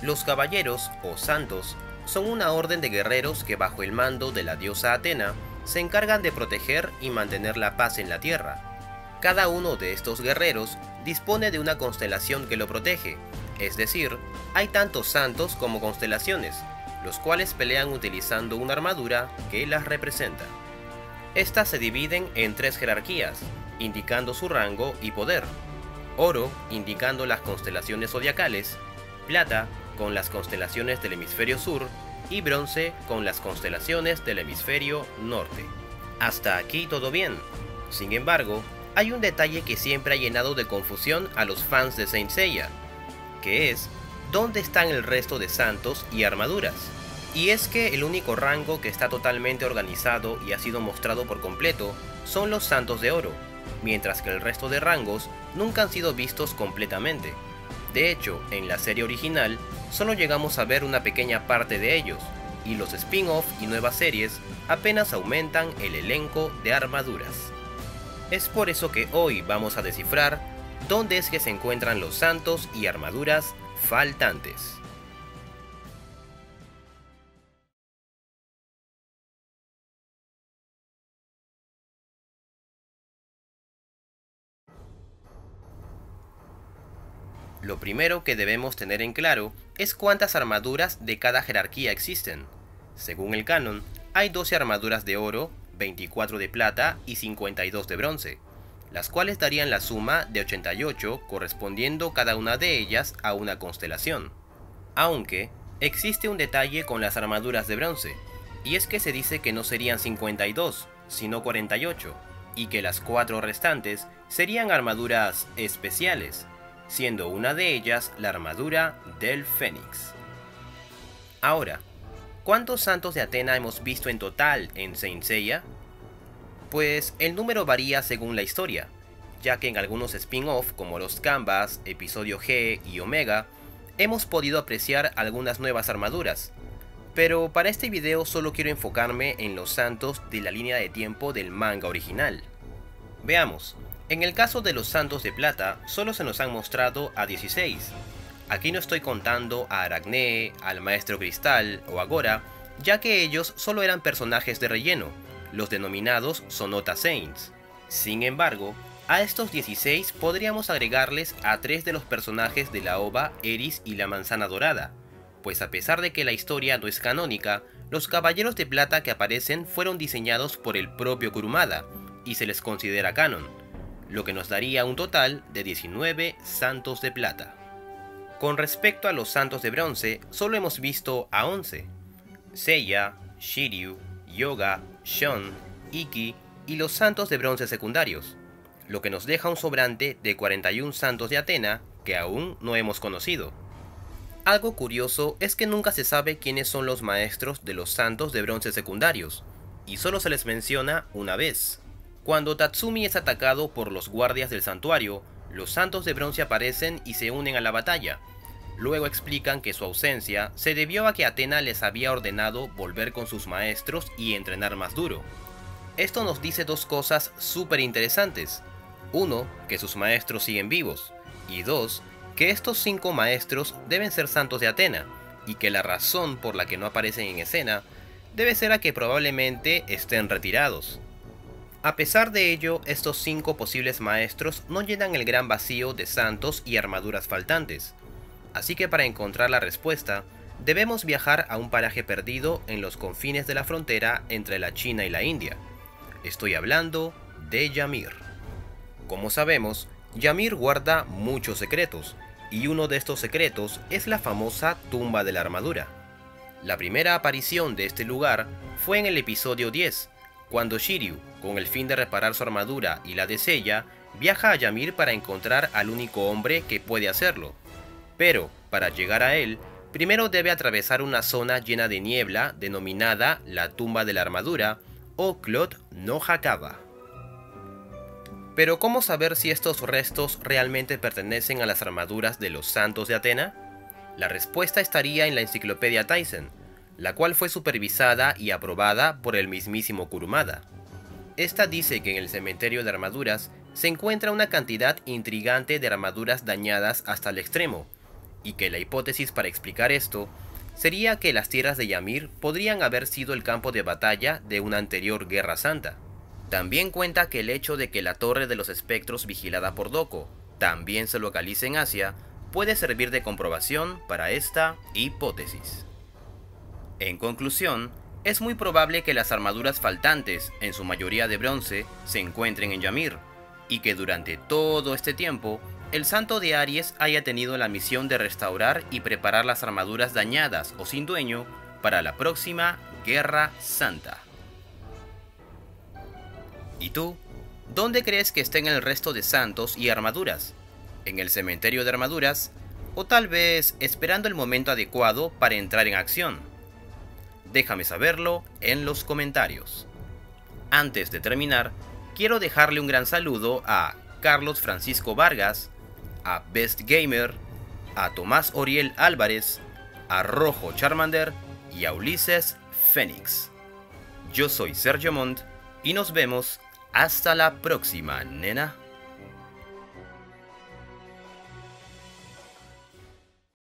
Los caballeros, o santos, son una orden de guerreros que bajo el mando de la diosa Atena se encargan de proteger y mantener la paz en la tierra. Cada uno de estos guerreros dispone de una constelación que lo protege, es decir, hay tantos santos como constelaciones, los cuales pelean utilizando una armadura que las representa. Estas se dividen en tres jerarquías, indicando su rango y poder: oro, indicando las constelaciones zodiacales; plata, con las constelaciones del hemisferio sur; y bronce, con las constelaciones del hemisferio norte. Hasta aquí todo bien. Sin embargo, hay un detalle que siempre ha llenado de confusión a los fans de Saint Seiya, que es: ¿dónde están el resto de santos y armaduras? Y es que el único rango que está totalmente organizado y ha sido mostrado por completo son los santos de oro, mientras que el resto de rangos nunca han sido vistos completamente. De hecho, en la serie original solo llegamos a ver una pequeña parte de ellos, y los spin-off y nuevas series apenas aumentan el elenco de armaduras. Es por eso que hoy vamos a descifrar dónde es que se encuentran los santos y armaduras faltantes. Lo primero que debemos tener en claro es cuántas armaduras de cada jerarquía existen. Según el canon, hay 12 armaduras de oro, 24 de plata y 52 de bronce, las cuales darían la suma de 88, correspondiendo cada una de ellas a una constelación. Aunque existe un detalle con las armaduras de bronce, y es que se dice que no serían 52, sino 48, y que las 4 restantes serían armaduras especiales, siendo una de ellas la armadura del Fénix. Ahora, ¿cuántos santos de Atena hemos visto en total en Saint Seiya? Pues el número varía según la historia, ya que en algunos spin-off como Lost Canvas, Episodio G y Omega, hemos podido apreciar algunas nuevas armaduras, pero para este video solo quiero enfocarme en los santos de la línea de tiempo del manga original. Veamos. En el caso de los santos de plata, solo se nos han mostrado a 16. Aquí no estoy contando a Aracne, al Maestro Cristal o a Gora, ya que ellos solo eran personajes de relleno, los denominados Sonota Saints. Sin embargo, a estos 16 podríamos agregarles a 3 de los personajes de la OVA Eris y la Manzana Dorada, pues a pesar de que la historia no es canónica, los caballeros de plata que aparecen fueron diseñados por el propio Kurumada, y se les considera canon, lo que nos daría un total de 19 santos de plata. Con respecto a los santos de bronce, solo hemos visto a 11: Seiya, Shiryu, Yoga, Shun, Ikki y los santos de bronce secundarios, lo que nos deja un sobrante de 41 santos de Atena que aún no hemos conocido. Algo curioso es que nunca se sabe quiénes son los maestros de los santos de bronce secundarios, y solo se les menciona una vez. Cuando Tatsumi es atacado por los guardias del santuario, los santos de bronce aparecen y se unen a la batalla. Luego explican que su ausencia se debió a que Atena les había ordenado volver con sus maestros y entrenar más duro. Esto nos dice dos cosas súper interesantes. Uno, que sus maestros siguen vivos, y dos, que estos 5 maestros deben ser santos de Atena, y que la razón por la que no aparecen en escena debe ser a que probablemente estén retirados. A pesar de ello, estos 5 posibles maestros no llenan el gran vacío de santos y armaduras faltantes, así que para encontrar la respuesta, debemos viajar a un paraje perdido en los confines de la frontera entre la China y la India. Estoy hablando de Ymir. Como sabemos, Ymir guarda muchos secretos, y uno de estos secretos es la famosa tumba de la armadura. La primera aparición de este lugar fue en el episodio 10, cuando Shiryu, con el fin de reparar su armadura y la de Seiya, viaja a Ymir para encontrar al único hombre que puede hacerlo. Pero, para llegar a él, primero debe atravesar una zona llena de niebla denominada la tumba de la armadura o Clot no Hakaba. Pero ¿cómo saber si estos restos realmente pertenecen a las armaduras de los santos de Atena? La respuesta estaría en la enciclopedia Taisen, la cual fue supervisada y aprobada por el mismísimo Kurumada. Esta dice que en el cementerio de armaduras se encuentra una cantidad intrigante de armaduras dañadas hasta el extremo, y que la hipótesis para explicar esto sería que las tierras de Ymir podrían haber sido el campo de batalla de una anterior Guerra Santa. También cuenta que el hecho de que la Torre de los Espectros vigilada por Doko también se localice en Asia puede servir de comprobación para esta hipótesis. En conclusión, es muy probable que las armaduras faltantes, en su mayoría de bronce, se encuentren en Ymir, y que durante todo este tiempo, el santo de Aries haya tenido la misión de restaurar y preparar las armaduras dañadas o sin dueño para la próxima Guerra Santa. ¿Y tú? ¿Dónde crees que estén el resto de santos y armaduras? ¿En el cementerio de armaduras? ¿O tal vez esperando el momento adecuado para entrar en acción? Déjame saberlo en los comentarios. Antes de terminar, quiero dejarle un gran saludo a Carlos Francisco Vargas, a Best Gamer, a Tomás Oriel Álvarez, a Rojo Charmander y a Ulises Fénix. Yo soy Sergio Montt y nos vemos hasta la próxima, nena.